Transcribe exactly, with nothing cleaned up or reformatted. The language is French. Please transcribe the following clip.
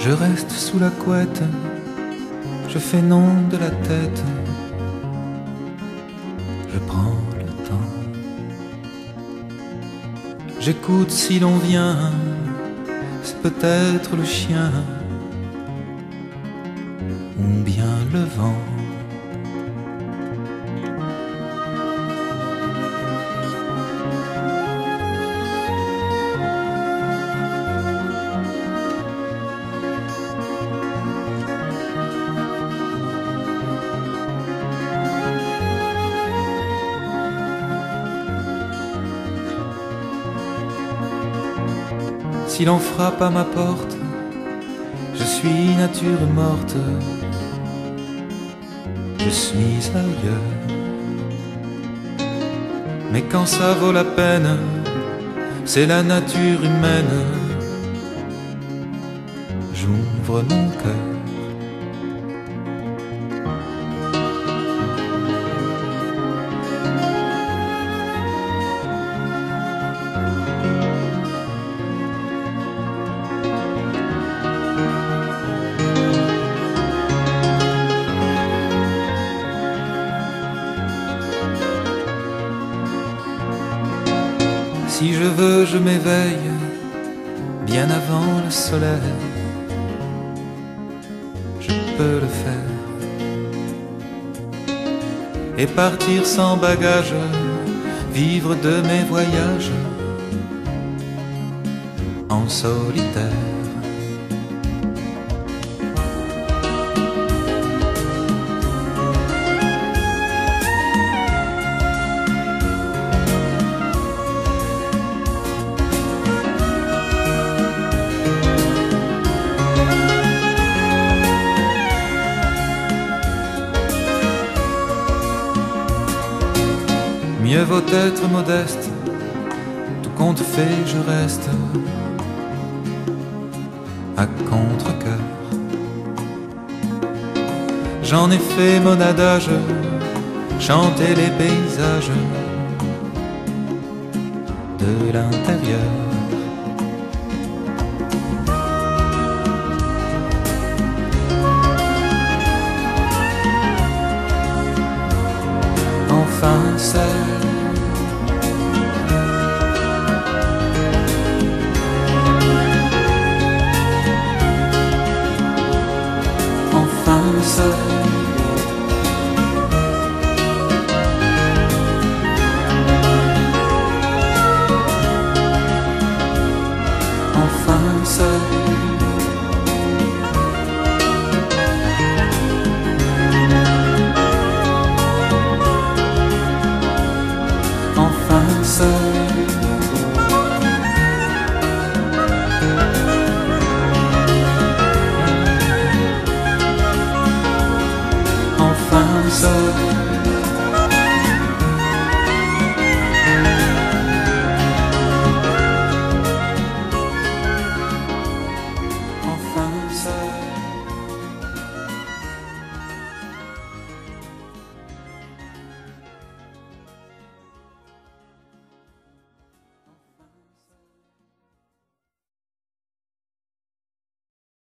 Je reste sous la couette, je fais non de la tête, je prends le temps. J'écoute si l'on vient, c'est peut-être le chien ou bien le vent. Si l'on frappe à ma porte, je suis nature morte, je suis ailleurs. Mais quand ça vaut la peine, c'est la nature humaine, j'ouvre mon cœur. Si je veux, je m'éveille bien avant le soleil. Je peux le faire et partir sans bagage, vivre de mes voyages en solitaire. Mieux vaut être modeste, tout compte fait, je reste à contre-cœur. J'en ai fait mon adage, chanter les paysages de l'intérieur. Enfin seul,